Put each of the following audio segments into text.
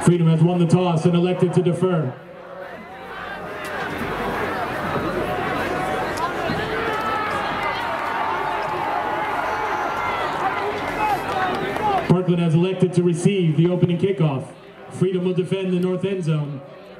Freedom has won the toss and elected to defer. Parkland has elected to receive the opening kickoff. Freedom will defend the north end zone.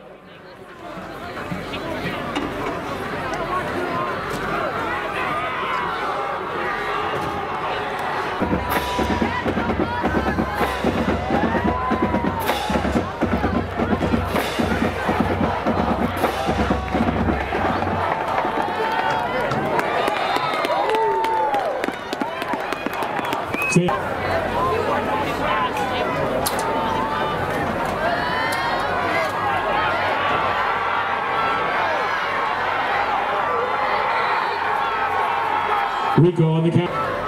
Rico on the count.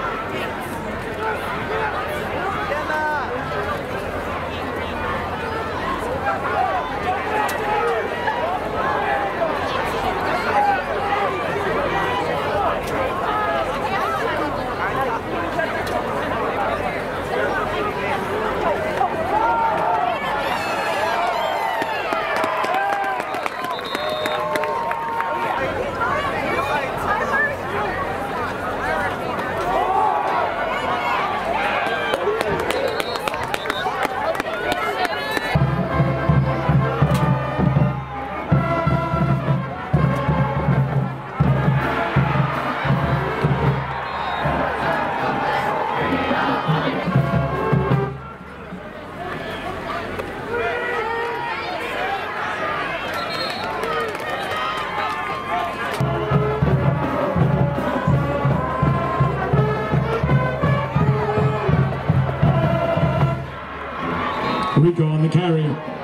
Rico on the carry.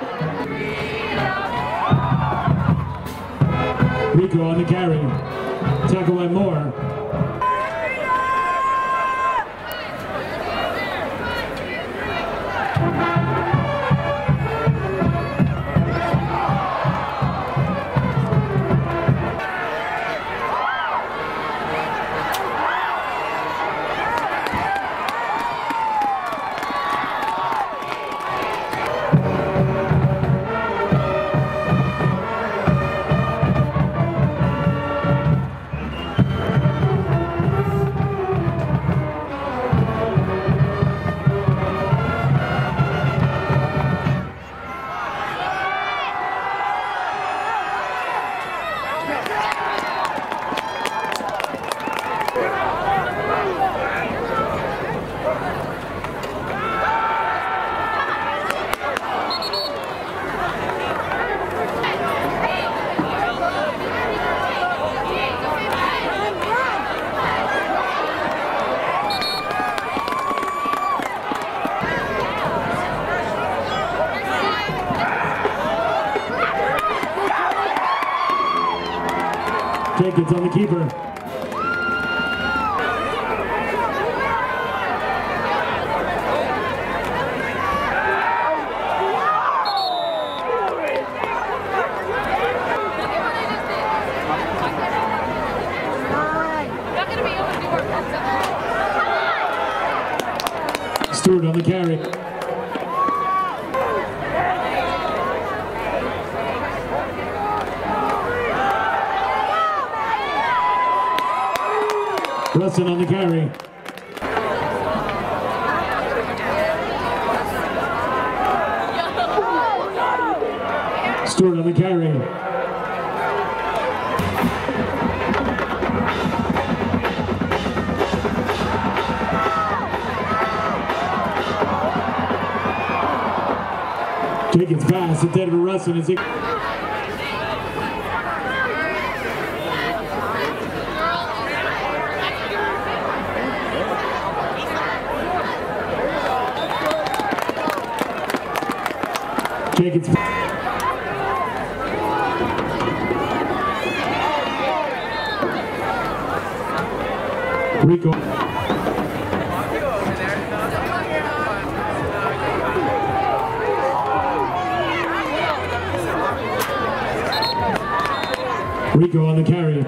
Rico on the carry. Tackle by Moore. Jenkins on the keeper. Stewart on the carry. Rustin on the carry. Stewart on the carry. Jenkins pass intended for Rustin as it. Jenkins. Rico. Rico on the carry.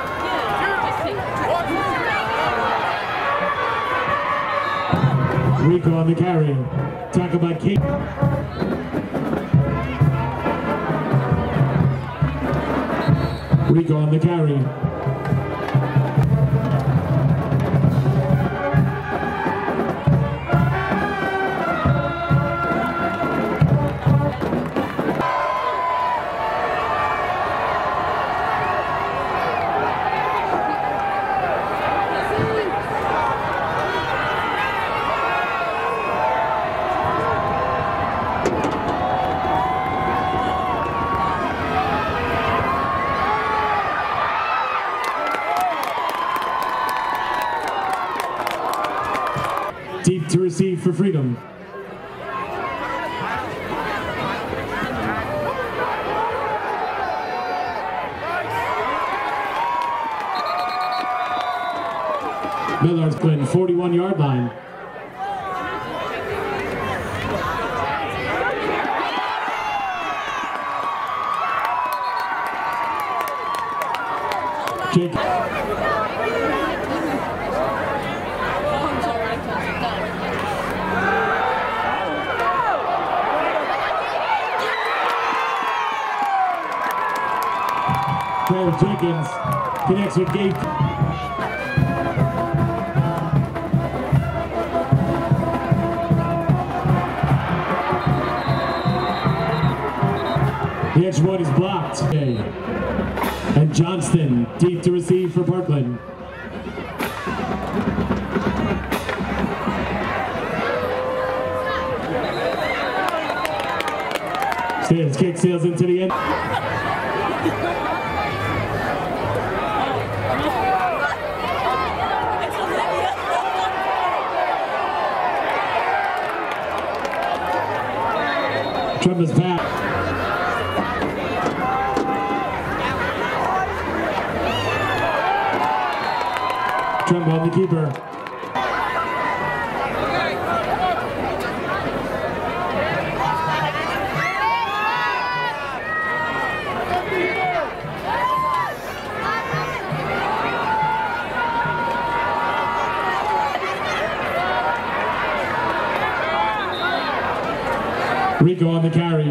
Rico. Rico on the carry. Tackle by King. Rico on the carry. Deep to receive for Freedom. Millard's Glen, 41-yard line. Jake. Trevor Jenkins connects with Gabe. The edge one is blocked. And Johnston deep to receive for Parkland. His kick sails into the end. Trumba's pass. Trumba on the keeper. Rico on the carry.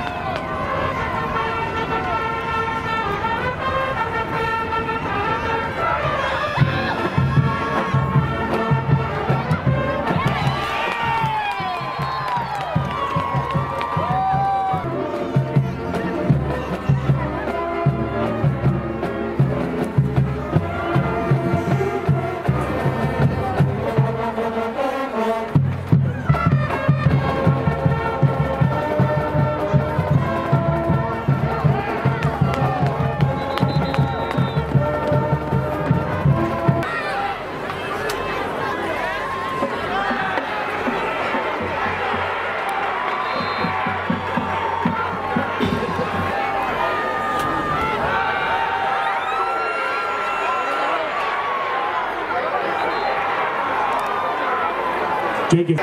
Jenkins.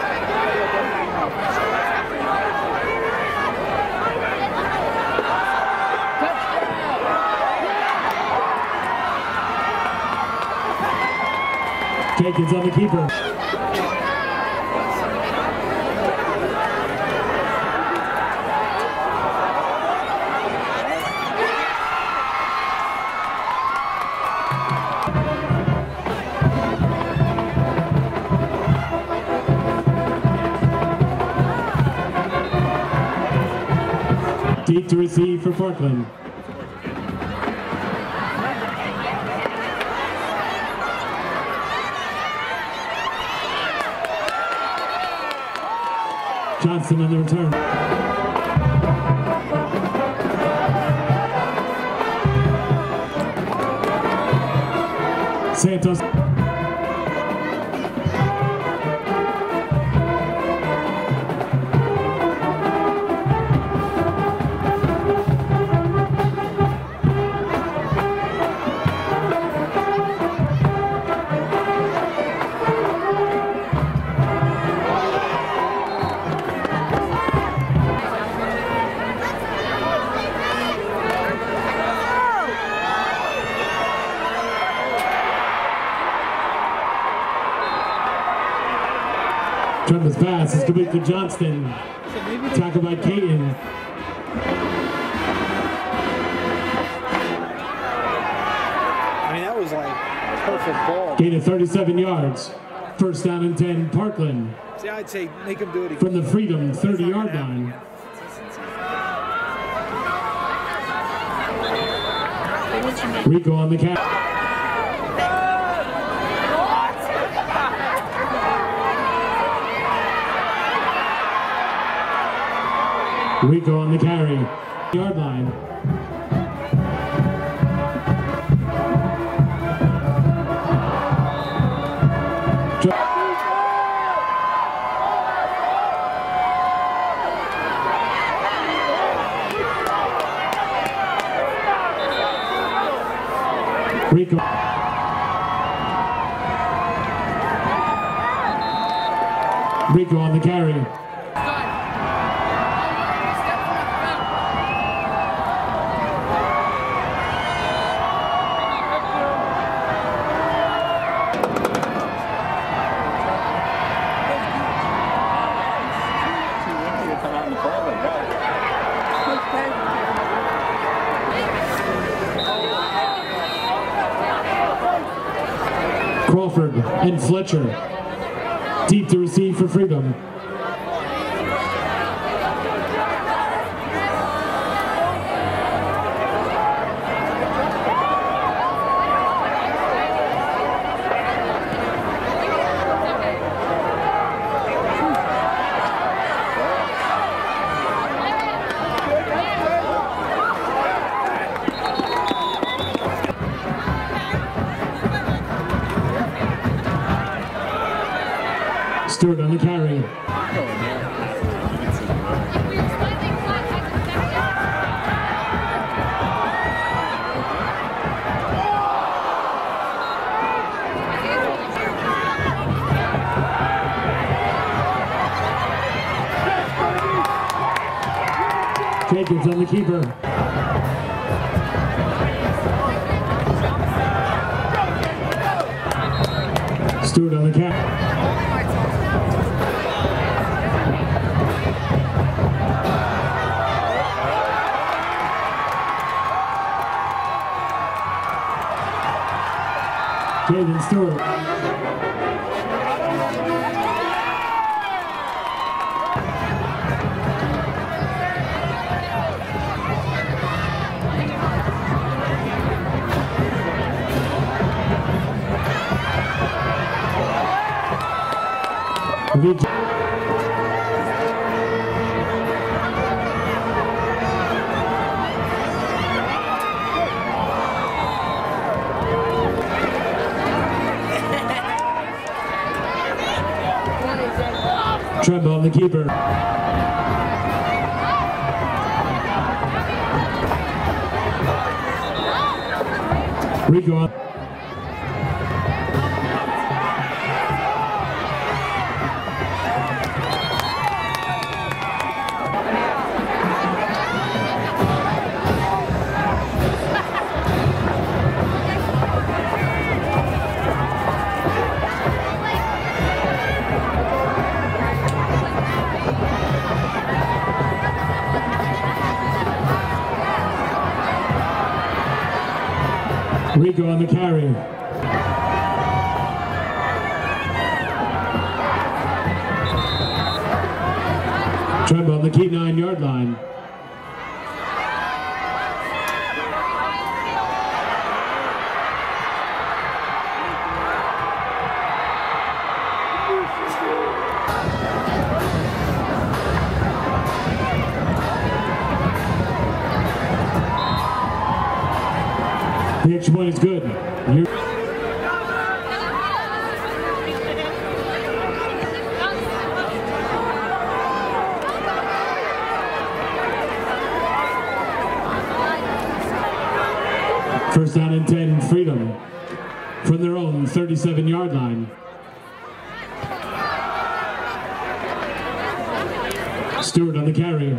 Jenkins on the keeper. Deep to receive for Parkland. Johnson on the return. Santos. Tremba's pass is complete to Johnston. Tackle by Caton. I mean, that was like perfect ball. Gain of 37 yards. First down and 10, Parkland. See, I'd say make him do it again. From the Freedom 30-yard line. Rico on the catch. Rico on the carry. Yard line. Rico. Rico on the carry. Crawford and Fletcher. Deep to receive for Freedom. Stewart on the carry. Jacobs on the keeper. Stewart on the carry. Jaden Stewart. Tremba on the keeper. Rico on. Rico on the carry. Tremba on the key 9-yard line. The extra point is good. First down and 10, Freedom from their own 37-yard line. Stewart on the carry.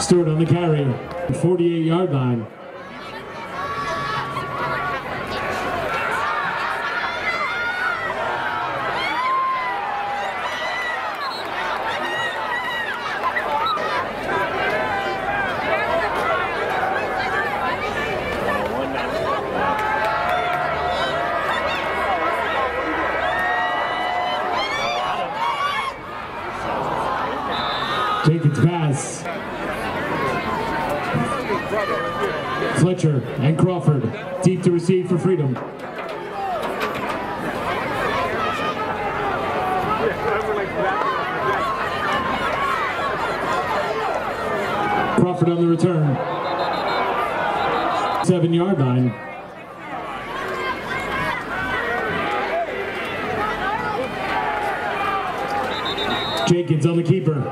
Stewart on the carry, 48-yard line. Jenkins pass. Fletcher and Crawford deep to receive for Freedom. Crawford on the return. 7-yard line. Jenkins on the keeper.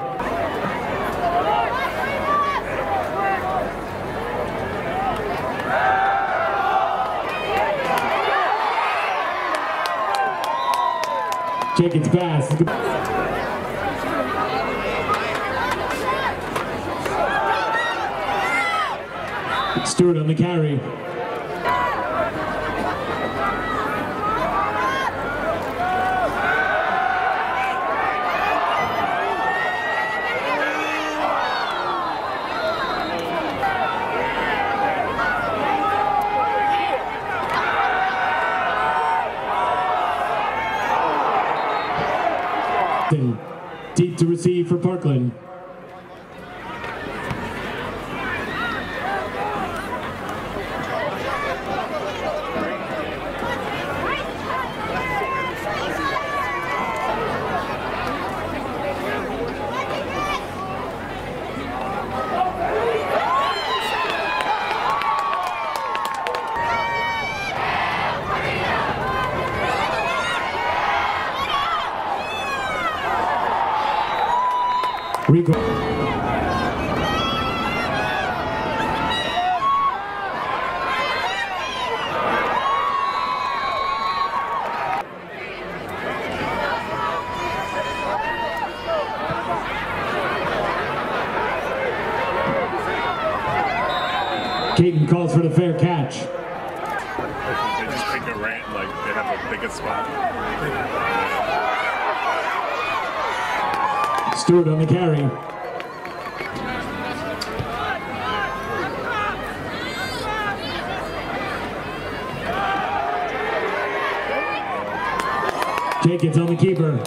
Jenkins pass. Stewart on the carry. Deep to receive for Parkland. Caden calls for the fair catch. They just pick a rant, like they have the biggest spot. Stewart on the carry. Jenkins on the keeper.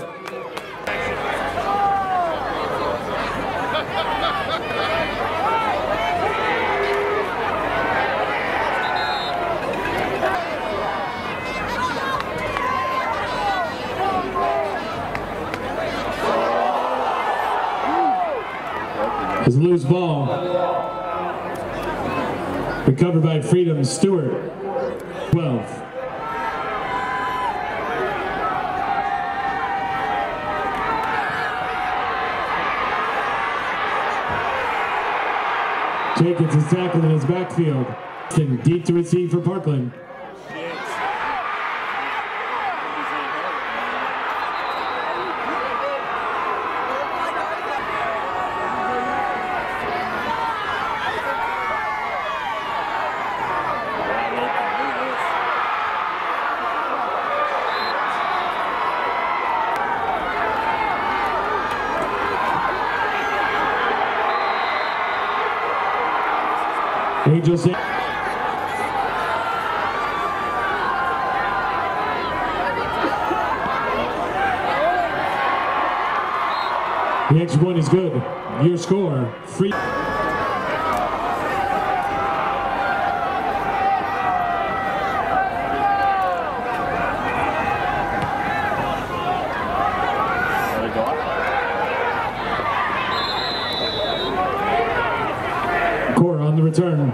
It's a loose ball. Recovered by Freedom. Stewart. 12. Jenkins is tackled in his backfield. Deep to receive for Parkland. Angels. The extra point is good. Your score, free. Core on the return.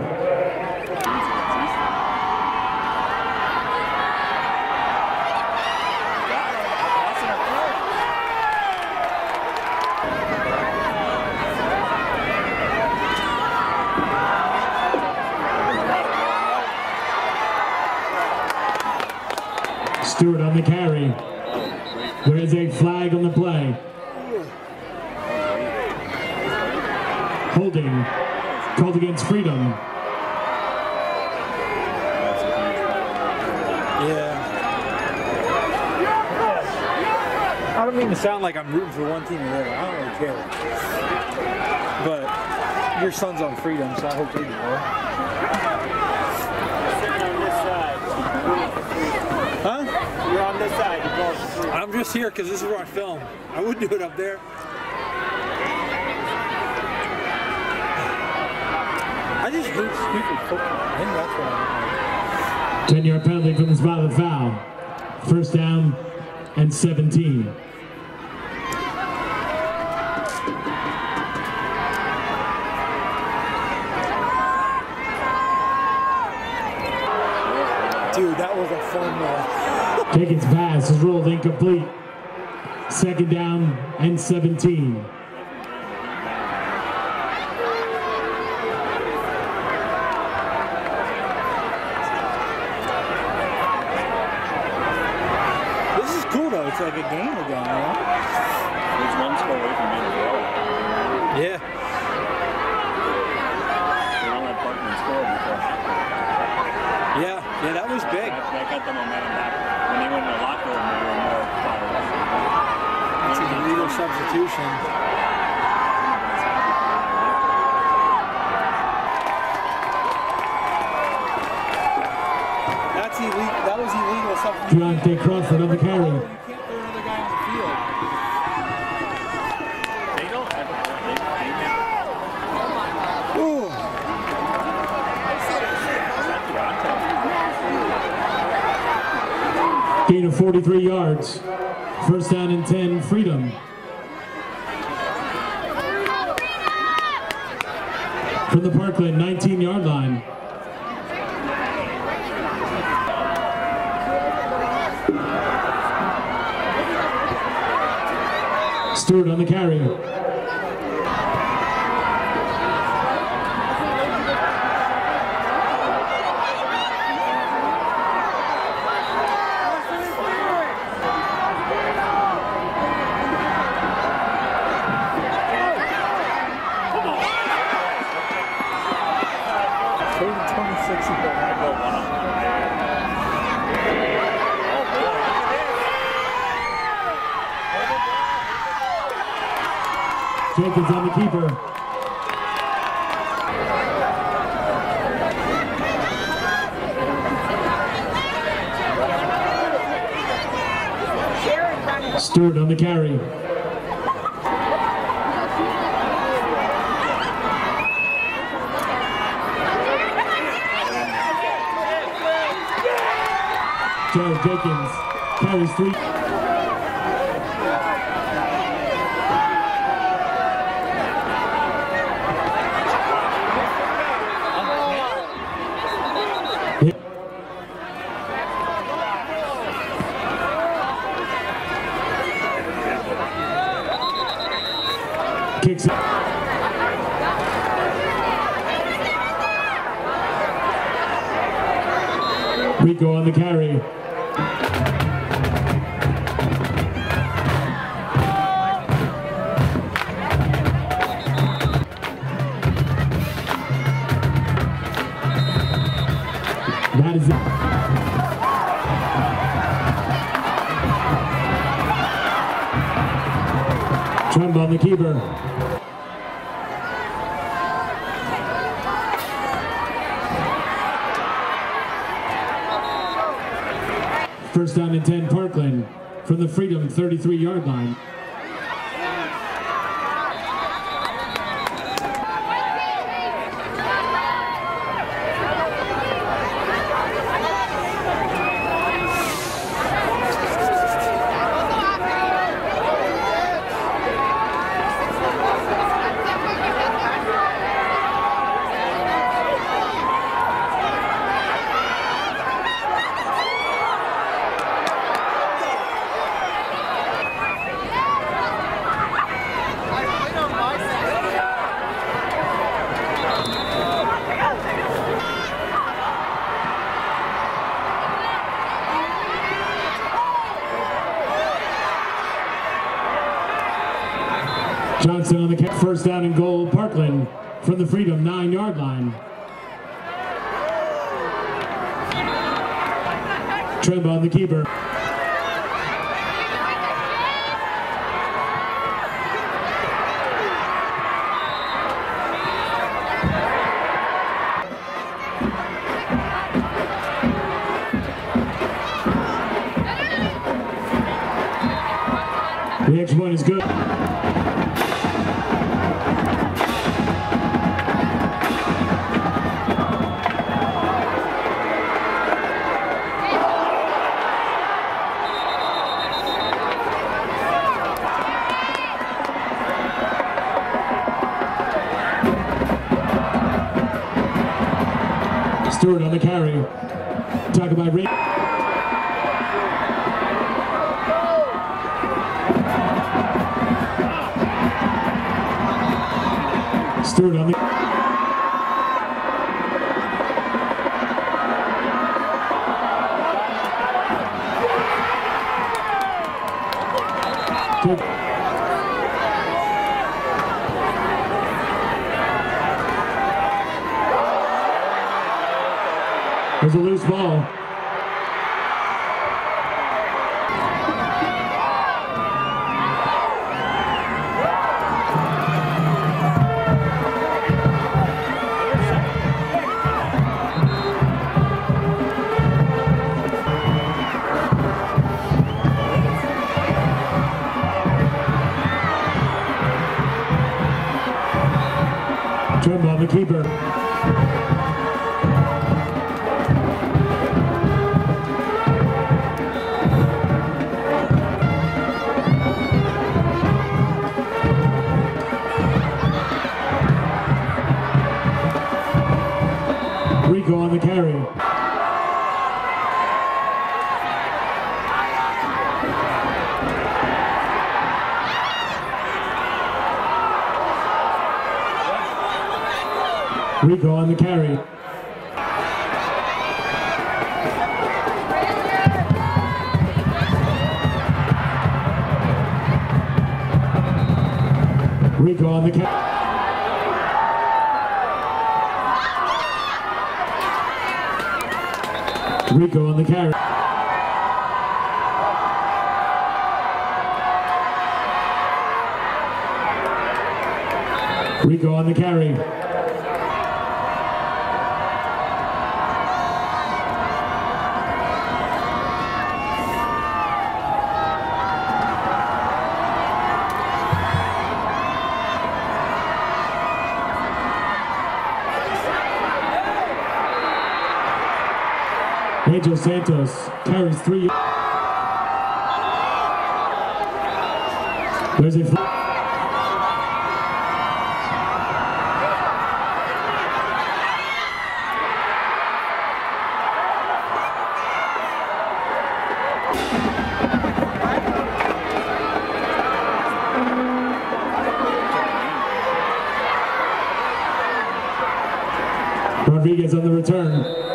Stewart on the carry. There is a flag on the play. Holding. Called against Freedom. Yeah. I don't mean to sound like I'm rooting for one team or the other. I don't really care. But your son's on Freedom, so I hope they do well. Huh? You're on this side. You're going for Freedom. I'm just here because this is where I film. I would do it up there. I just hate stupid football. I think that's what I 10-yard penalty from the spot of the foul. First down and 17. Dude, that was a fun one. Jenkins' pass is ruled incomplete. Second down and 17. This is cool though. It's like a game again, you know? It's one score away from being a goal. Yeah. They don't let Parkland score before. Yeah, that was big. That got the momentum back. When they went in the locker room, they were more fired up. That's an illegal substitution. That's illegal. That was illegal substitution. Deontay Crawford on the carry. You can't throw another guy on the field. They don't ever. Ooh. Gain of 43 yards. First down and 10, Freedom. From the Parkland 19-yard line. Stewart on the carry. Jenkins on the keeper. Stewart on the carry. Jared Jenkins carries 3. Kicks it. Rico on the carry. That is it. Trump on the keeper. First down and 10, Parkland from the Freedom 33-yard line. Johnson on the catch. First down and goal, Parkland from the Freedom 9-yard line. Tremba on the keeper. The extra point is good. Stewart on the carry. Tackle by Ray. Stewart on the There's a loose ball. Tremba on the keeper. Rico on the carry. Rico on the carry. Rico on the carry. Rico on the carry. Rico on the carry. Angel Santos carries 3. There's a Rodriguez on the return.